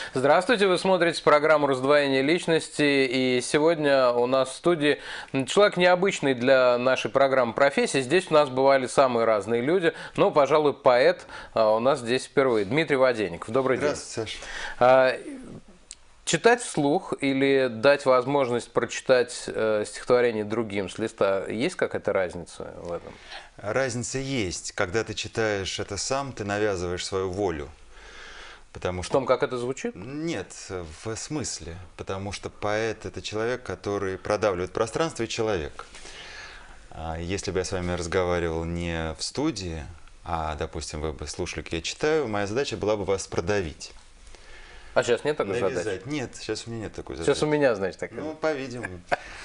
Здравствуйте, вы смотрите программу «Раздвоение личности», и сегодня у нас в студии человек необычный для нашей программы профессии. Здесь у нас бывали самые разные люди, но, пожалуй, поэт у нас здесь впервые. Дмитрий Воденников. Добрый день. Здравствуйте, Саша. Читать вслух или дать возможность прочитать стихотворение другим с листа, есть какая-то разница в этом? Разница есть. Когда ты читаешь это сам, ты навязываешь свою волю. Потому что... В том, как это звучит? Нет, в смысле. Потому что поэт – это человек, который продавливает пространство и человек. Если бы я с вами разговаривал не в студии, а, допустим, вы бы слушали, как я читаю, моя задача была бы вас продавить. А сейчас нет такой задачи? Нет, сейчас у меня нет такой задачи. Сейчас у меня, значит, такая. Ну, по-видимому.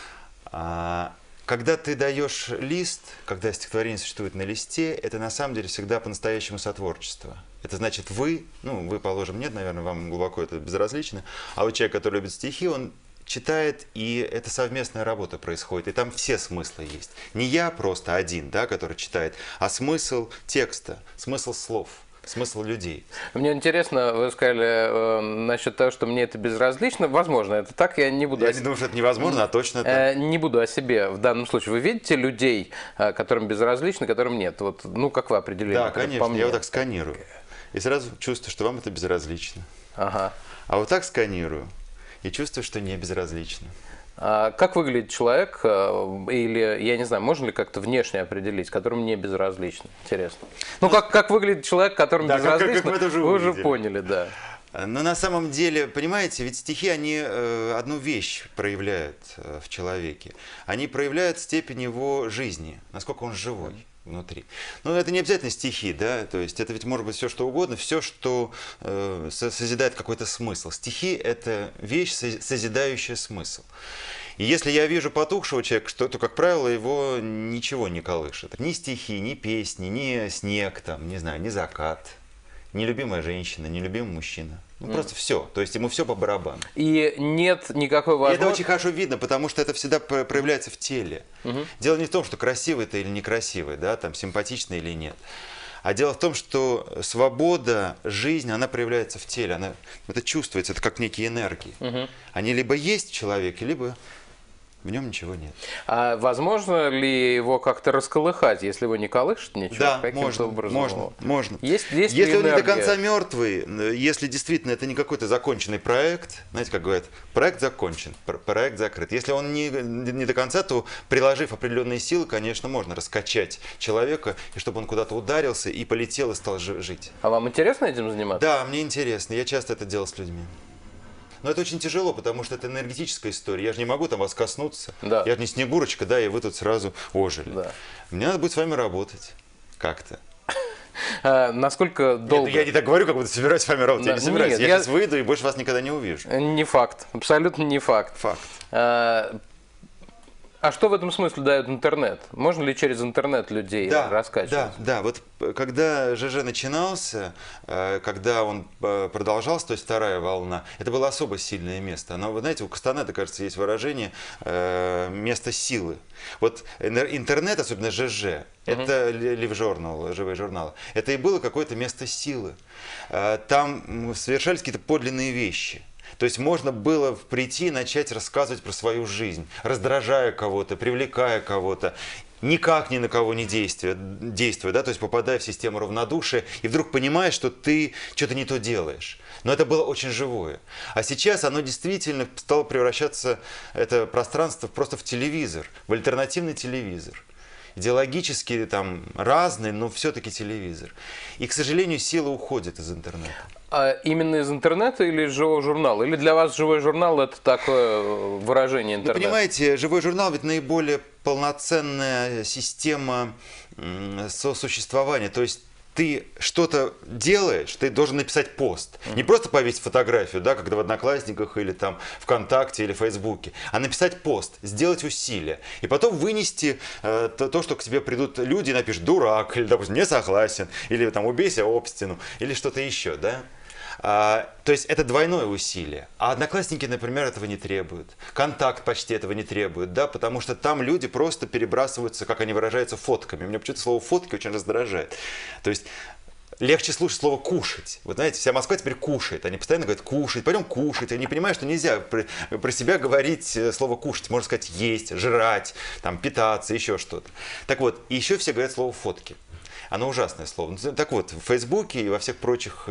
Когда ты даешь лист, когда стихотворение существует на листе, это на самом деле всегда по-настоящему сотворчество. Это значит вы, ну вы, положим, нет, наверное, вам глубоко это безразлично, а вот человек, который любит стихи, он читает, и это совместная работа происходит, и там все смыслы есть. Не я просто один, да, который читает, а смысл текста, смысл слов. Смысл людей. Мне интересно, вы сказали насчет того, что мне это безразлично. Возможно, это так, я не буду... Я не думаю, что это невозможно, а точно так. Не буду о себе в данном случае. Вы видите людей, которым безразлично, которым нет? Вот, ну, как вы определили? Да, конечно, я вот так сканирую. И сразу чувствую, что вам это безразлично. Ага. А вот так сканирую и чувствую, что не безразлично. Как выглядит человек, или, я не знаю, можно ли как-то внешне определить, которому не безразлично? Интересно. Ну, как выглядит человек, которому да, безразлично, как вы уже поняли, да. Но на самом деле, понимаете, ведь стихи, они одну вещь проявляют в человеке. Они проявляют степень его жизни, насколько он живой внутри. Но это не обязательно стихи, да, то есть это ведь может быть все что угодно, все, что созидает какой-то смысл. Стихи – это вещь, созидающая смысл. И если я вижу потухшего человека, то, как правило, его ничего не колышет. Ни стихи, ни песни, ни снег, там, не знаю, ни закат, ни любимая женщина, ни любимый мужчина. Ну, просто все. То есть ему все по барабану. И нет никакой возможности... Это очень хорошо видно, потому что это всегда проявляется в теле. Дело не в том, что красивый ты или некрасивый, да, там, симпатичный или нет. А дело в том, что свобода, жизнь, она проявляется в теле. Это чувствуется, это как некие энергии. Они либо есть в человеке, либо... в нем ничего нет. А возможно ли его как-то расколыхать, если его не колышет ничего? Да, можно. Если он не до конца мертвый, если действительно это не какой-то законченный проект, знаете, как говорят, проект закончен, проект закрыт. Если он не до конца, то, приложив определенные силы, конечно, можно раскачать человека, и чтобы он куда-то ударился и полетел и стал жить. А вам интересно этим заниматься? Да, мне интересно. Я часто это делал с людьми. Но это очень тяжело, потому что это энергетическая история. Я же не могу там вас коснуться. Да. Я же не Снегурочка, да, и вы тут сразу ожили. Да. Мне надо будет с вами работать как-то. Насколько долго? Нет, я не так говорю, как будто собираюсь с вами работать. Я не собираюсь. Я сейчас выйду и больше вас никогда не увижу. Не факт. Абсолютно не факт. Факт. А что в этом смысле дает интернет? Можно ли через интернет людей раскачивать? Да. Вот когда ЖЖ начинался, когда он продолжался, то есть вторая волна, это было особо сильное место. Но, вы знаете, у Кастанеда, кажется, есть выражение «место силы». Вот интернет, особенно ЖЖ, это Live-журнал, живые журналы, это и было какое-то место силы. Там совершались какие-то подлинные вещи. То есть можно было прийти и начать рассказывать про свою жизнь, раздражая кого-то, привлекая кого-то, никак ни на кого не действуя, да, то есть попадая в систему равнодушия, и вдруг понимаешь, что ты что-то не то делаешь. Но это было очень живое. А сейчас оно действительно стало превращаться, это пространство, просто в телевизор, в альтернативный телевизор. Идеологически там разный, но все-таки телевизор. И, к сожалению, сила уходит из интернета. А именно из интернета или из живого журнала? Или для вас живой журнал – это такое выражение интернета? Ну, понимаете, живой журнал ведь наиболее полноценная система сосуществования. То есть ты что-то делаешь, ты должен написать пост. Не просто повесить фотографию, да, когда в Одноклассниках или там ВКонтакте или Фейсбуке, а написать пост, сделать усилия. И потом вынести то, что к тебе придут люди и напишут «дурак», или, допустим, «не согласен», или там «убейся об стену», или что-то еще, да. То есть это двойное усилие. А Одноклассники, например, этого не требуют. Контакт почти этого не требует, да, потому что там люди просто перебрасываются, как они выражаются, фотками. Меня почему-то слово «фотки» очень раздражает. То есть легче слушать слово «кушать». Вот знаете, вся Москва теперь кушает. Они постоянно говорят «кушать», пойдем кушать. Они понимают, что нельзя про себя говорить слово «кушать». Можно сказать «есть», «жрать», там, «питаться», еще что-то. Так вот, и еще все говорят слово «фотки». Оно ужасное слово. Так вот, в Фейсбуке и во всех прочих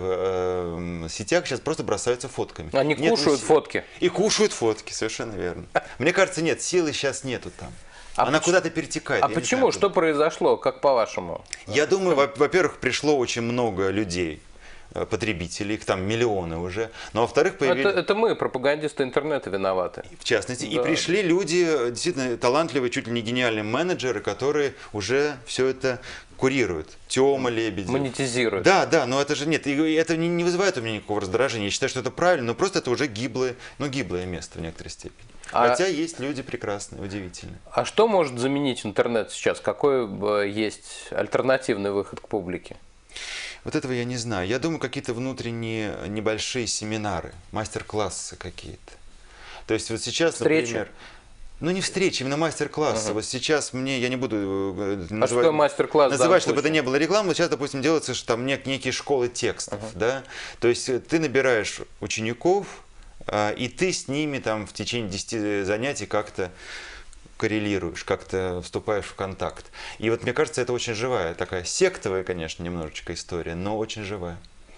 сетях сейчас просто бросаются фотками. Они кушают фотки. И кушают фотки, совершенно верно. Мне кажется, нет, силы сейчас нету там. Она куда-то перетекает. А почему? Что произошло? Как по-вашему? Я думаю, во-первых, пришло очень много людей, потребителей, их там миллионы уже. Но во-вторых, появились... Это мы, пропагандисты интернета, виноваты. В частности. Да. И пришли люди, действительно талантливые, чуть ли не гениальные менеджеры, которые уже все это курируют. Тёма Лебедев. Монетизируют. Да, но это же нет, это не вызывает у меня никакого раздражения. Я считаю, что это правильно, но просто это уже гиблое место в некоторой степени. Хотя есть люди прекрасные, удивительные. А что может заменить интернет сейчас? Какой есть альтернативный выход к публике? Вот этого я не знаю. Я думаю, какие-то внутренние небольшие семинары, мастер-классы какие-то. То есть вот сейчас, встречи? Например... Ну, не встречи, именно мастер-классы. Вот сейчас я не буду называть, называть, чтобы это не было рекламы. Вот сейчас, допустим, делаются там некие школы текстов. Да? То есть ты набираешь учеников, и ты с ними там в течение 10 занятий как-то коррелируешь, как-то вступаешь в контакт. И вот мне кажется, это очень живая, такая сектовая, конечно, немножечко история, но очень живая.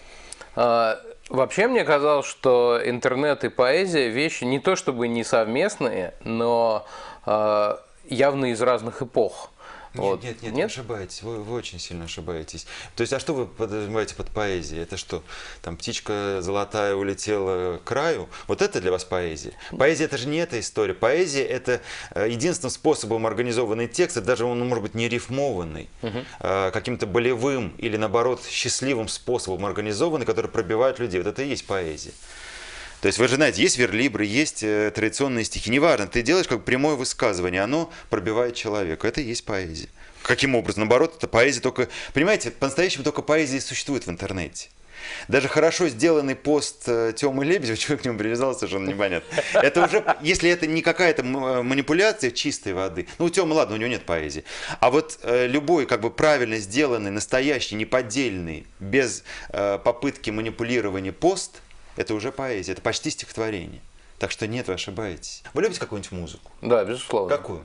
Вообще мне казалось, что интернет и поэзия вещи не то чтобы не совместные, но явно из разных эпох. Нет, вы ошибаетесь, вы очень сильно ошибаетесь. То есть, а что вы подразумеваете под поэзией? Это что, там птичка золотая улетела к краю? Вот это для вас поэзия? Поэзия – это же не эта история. Поэзия – это единственным способом организованный текст, даже он может быть не рифмованный, каким-то болевым или, наоборот, счастливым способом организованный, который пробивает людей. Вот это и есть поэзия. То есть вы же знаете, есть верлибры, есть традиционные стихи. Неважно, ты делаешь как прямое высказывание, оно пробивает человека. Это и есть поэзия. Каким образом? Наоборот, это поэзия только... Понимаете, по-настоящему только поэзия существует в интернете. Даже хорошо сделанный пост Тёмы Лебедева, человек к нему привязался, совершенно непонятно. Это уже, если это не какая-то манипуляция чистой воды, ну у Тёмы, ладно, у него нет поэзии, а вот любой как бы правильно сделанный, настоящий, неподдельный, без попытки манипулирования пост, это уже поэзия, это почти стихотворение. Так что нет, вы ошибаетесь. Вы любите какую-нибудь музыку? Да, безусловно. Какую?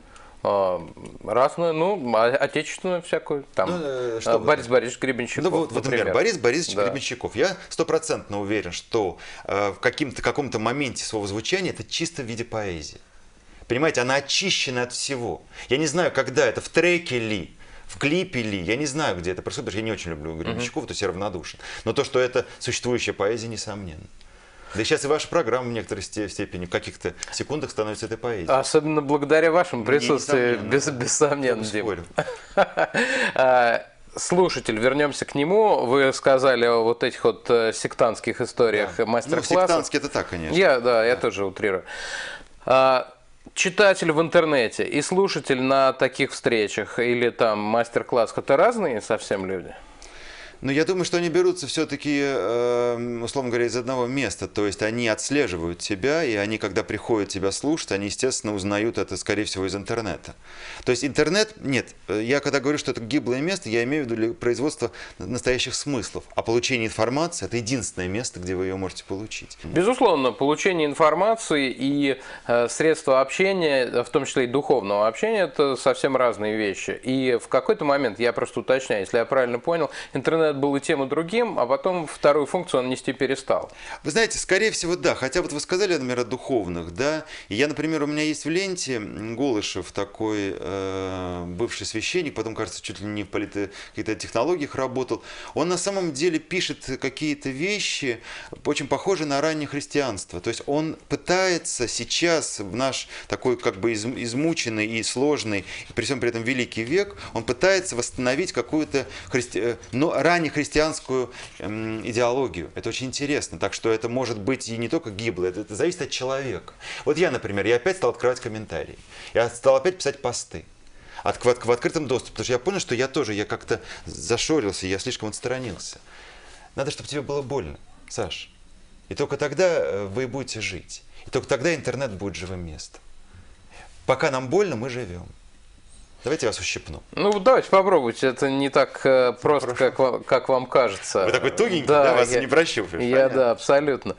Разную, отечественную всякую. Там, Борис Борисович Гребенщиков. Вот, например, Борис Борисович Гребенщиков. Я стопроцентно уверен, что в каком-то моменте своего звучания это чисто в виде поэзии. Понимаете, она очищена от всего. Я не знаю, когда это, в треке ли, в клипе ли, я не знаю, где это происходит, потому что я не очень люблю Гребенщикова, то есть я равнодушен. Но то, что это существующая поэзия, несомненно. Да и сейчас и ваша программа в некоторой степени, в каких-то секундах становится этой поэзией. Особенно благодаря вашему присутствию, бессомненно, Дим. Слушатель, вернемся к нему. Вы сказали о вот этих вот сектантских историях, мастер-классах. Ну, сектантские это так, конечно. Я тоже утрирую. Читатель в интернете и слушатель на таких встречах или там мастер-классах – это разные совсем люди? Но я думаю, что они берутся все-таки, условно говоря, из одного места. То есть они отслеживают тебя, и они, когда приходят тебя слушать, они, естественно, узнают это, скорее всего, из интернета. То есть интернет, нет, я когда говорю, что это гиблое место, я имею в виду производство настоящих смыслов. А получение информации – это единственное место, где вы ее можете получить. Безусловно, получение информации и средства общения, в том числе и духовного общения, это совсем разные вещи. И в какой-то момент, я просто уточняю, если я правильно понял, интернет был и тем, и другим, а потом вторую функцию он нести перестал. Вы знаете, скорее всего, да. Хотя вот вы сказали, например, о духовных, да. И я, например, у меня есть в ленте Голышев, такой бывший священник, потом, кажется, чуть ли не в каких-то технологиях работал. Он на самом деле пишет какие-то вещи, очень похожие на раннее христианство. То есть он пытается сейчас, в наш такой как бы измученный и сложный, и при всем при этом великий век, он пытается восстановить какую-то раннехристианскую идеологию. Это очень интересно. Так что это может быть и не только гибло, это зависит от человека. Вот я, например, я опять стал открывать комментарии. Я стал опять писать посты в открытом доступе, потому что я понял, что я как-то зашорился, я слишком отстранился. Надо, чтобы тебе было больно, Саш. И только тогда вы будете жить. И только тогда интернет будет живым местом. Пока нам больно, мы живем. Давайте я вас ущипну. Ну, давайте попробуйте. Это не так просто, как вам кажется. Вы такой тугенький, да? Вас не прощупаешь. Да, абсолютно.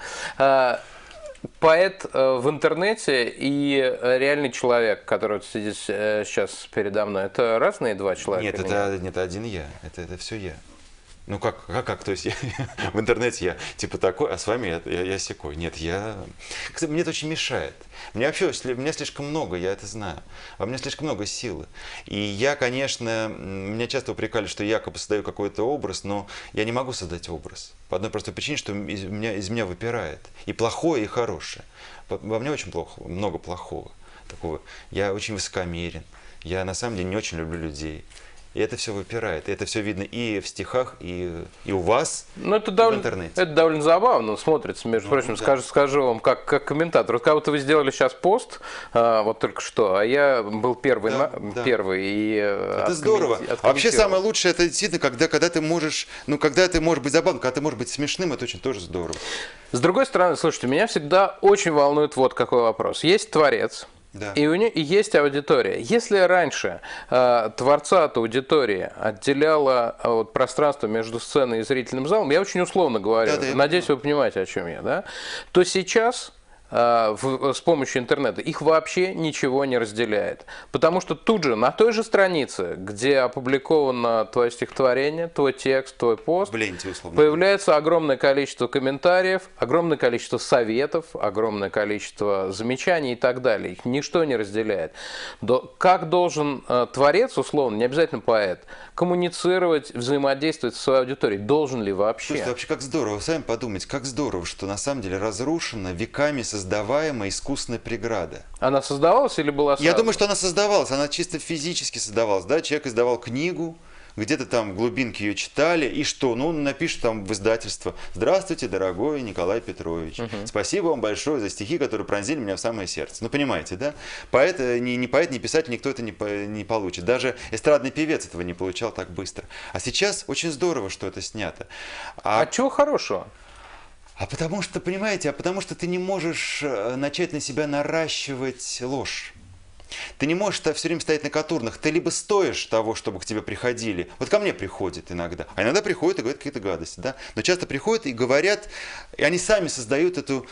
Поэт в интернете и реальный человек, который вот сидит сейчас передо мной, это разные два человека? Нет, это один я. Это все я. Ну как? То есть в интернете я типа такой, а с вами я сякой. Нет, Кстати, мне это очень мешает. Меня слишком много, я это знаю. Во мне слишком много силы. И я, конечно, меня часто упрекали, что я якобы создаю какой-то образ, но я не могу создать образ. По одной простой причине, что из меня выпирает. И плохое, и хорошее. Во мне очень много плохого. Такого. Я очень высокомерен. Я на самом деле не очень люблю людей. И это все выпирает. И это все видно и в стихах, и у вас, ну, это в интернете. Это довольно забавно смотрится, между прочим. Да. Скажу вам, как комментатор. Вот как будто вы сделали сейчас пост, вот только что, а я был первый. И это здорово. А вообще самое лучшее, это действительно, когда ты можешь, когда ты можешь быть забавным, когда ты можешь быть смешным, это очень тоже здорово. С другой стороны, слушайте, меня всегда очень волнует вот какой вопрос. Есть творец. Да. И у нее есть аудитория. Если раньше творца от аудитории отделяло пространство между сценой и зрительным залом, я очень условно говорю, надеюсь, вы понимаете, о чем я, да? То сейчас с помощью интернета их вообще ничего не разделяет. Потому что тут же, на той же странице, где опубликовано твое стихотворение, твой текст, твой пост, появляется огромное количество комментариев, огромное количество советов, огромное количество замечаний и так далее. Их ничто не разделяет. Как должен творец, условно, не обязательно поэт, коммуницировать, взаимодействовать со своей аудиторией? Должен ли вообще? Слушайте, вообще как здорово, сами подумайте, как здорово, что на самом деле разрушена веками создаваемая искусственная преграда. Она создавалась или была создана? Я думаю, что она создавалась, она чисто физически создавалась. Да? Человек издавал книгу, где-то там в глубинке ее читали, и что? Ну, он напишет там в издательство: «Здравствуйте, дорогой Николай Петрович, спасибо вам большое за стихи, которые пронзили меня в самое сердце». Ну, понимаете, да? Поэт, ни поэт, ни писатель, никто это не получит. Даже эстрадный певец этого не получал так быстро. А сейчас очень здорово, что это снято. А чего хорошего? Потому что, понимаете, потому что ты не можешь начать на себя наращивать ложь. Ты не можешь все время стоять на катурнах. Ты либо стоишь того, чтобы к тебе приходили. Вот ко мне приходят иногда. А иногда приходят и говорят какие-то гадости. Да? Но часто приходят и говорят, и они сами создают эту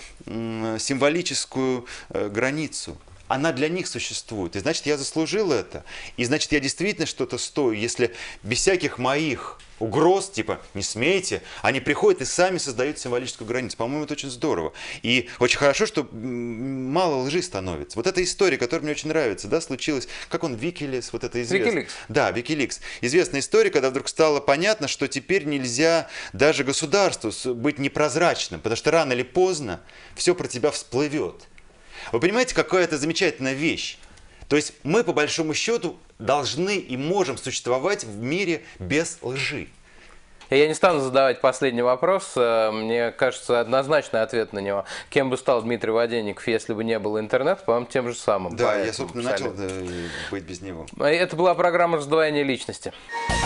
символическую границу. Она для них существует. И значит, я заслужил это. И значит, я действительно что-то стою. Если без всяких моих угроз, типа «не смейте», они приходят и сами создают символическую границу. По-моему, это очень здорово. И очень хорошо, что мало лжи становится. Вот эта история, которая мне очень нравится, да, случилась, как он, Викиликс, вот это известно. Wikileaks. Да, Викиликс. Известная история, когда вдруг стало понятно, что теперь нельзя даже государству быть непрозрачным, потому что рано или поздно все про тебя всплывет. Вы понимаете, какая это замечательная вещь? То есть мы, по большому счету, должны и можем существовать в мире без лжи. Я не стану задавать последний вопрос. Мне кажется, однозначный ответ на него. Кем бы стал Дмитрий Воденников, если бы не было интернета? По-моему, тем же самым. Да, я, собственно, начал быть без него. Это была программа «Раздвоение личности».